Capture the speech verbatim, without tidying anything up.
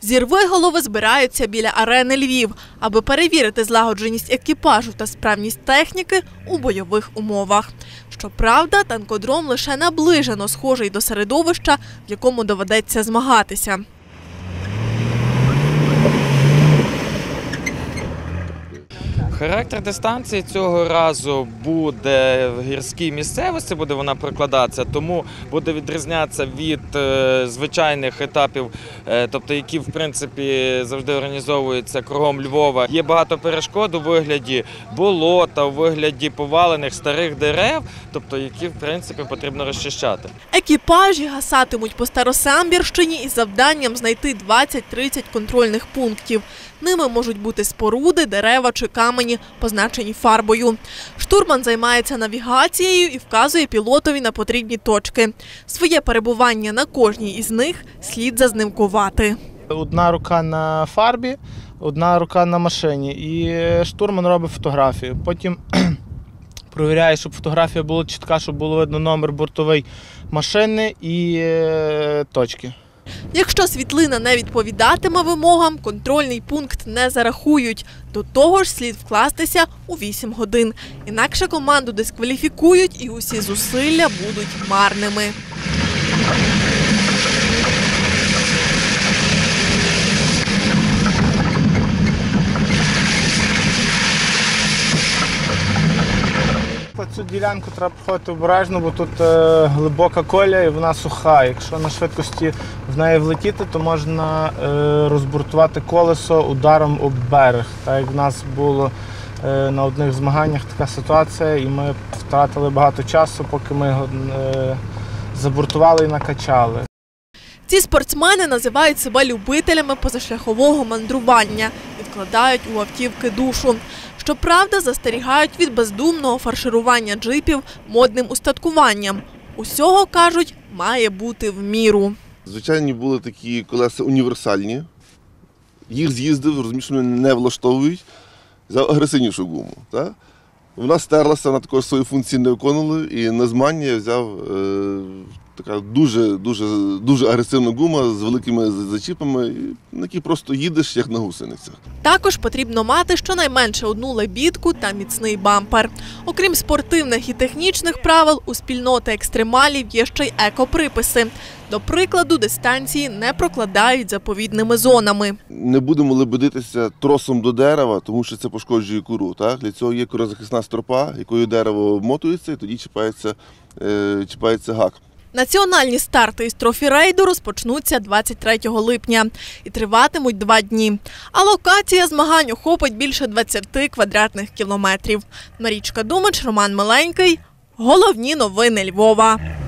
Зірвиголови збираються біля арени Львів, аби перевірити злагодженість екіпажу та справність техніки у бойових умовах. Щоправда, танкодром лише наближено схожий до середовища, в якому доведеться змагатися. Характер дистанції цього разу буде в гірській місцевості, буде вона прокладатися, тому буде відрізнятися від е, звичайних етапів, е, тобто які в принципі завжди організовуються кругом Львова. Є багато перешкод у вигляді болота, у вигляді повалених старих дерев, тобто які в принципі потрібно розчищати. Екіпажі гасатимуть по Старосамбірщині із завданням знайти двадцять-тридцять контрольних пунктів. Ними можуть бути споруди, дерева чи камені, позначені фарбою. Штурман займається навігацією і вказує пілотові на потрібні точки. Своє перебування на кожній із них слід зазнимкувати. Одна рука на фарбі, одна рука на машині. І штурман робить фотографію. Потім провіряє, щоб фотографія була чітка, щоб було видно номер бортовий машини і точки. Якщо світлина не відповідатиме вимогам, контрольний пункт не зарахують. До того ж слід вкластися у вісім годин. Інакше команду дискваліфікують і усі зусилля будуть марними. Цю ділянку треба проходити обережно, бо тут е, глибока коля і вона суха. Якщо на швидкості в неї влетіти, то можна е, розбуртувати колесо ударом об берег. Так як в нас було е, на одних змаганнях така ситуація, і ми втратили багато часу, поки ми його е, забуртували і накачали. Ці спортсмени називають себе любителями позашляхового мандрування, відкладають у автівки душу. Щоправда, застерігають від бездумного фарширування джипів модним устаткуванням. Усього, кажуть, має бути в міру. Звичайно, були такі колеса універсальні. Їх з'їздив, розумію, що вони не влаштовують, взяв агресивнішу гуму. Так? Вона стерлася, вона такої свої функції не виконувала, і на змагання я взяв е, така дуже, дуже, дуже агресивна гума з великими зачіпами, на які просто їдеш, як на гусеницях. Також потрібно мати щонайменше одну лебідку та міцний бампер. Окрім спортивних і технічних правил, у спільноти екстремалів є ще й екоприписи. До прикладу, дистанції не прокладають заповідними зонами. Не будемо лебедитися тросом до дерева, тому що це пошкоджує кору. Так? Для цього є корозахисна стропа, якою дерево обмотується, і тоді чіпається, е, чіпається гак. Національні старти із трофі-рейду розпочнуться двадцять третього липня і триватимуть два дні. А локація змагань охопить більше двадцяти квадратних кілометрів. Марічка Думач, Роман Миленький. Головні новини Львова.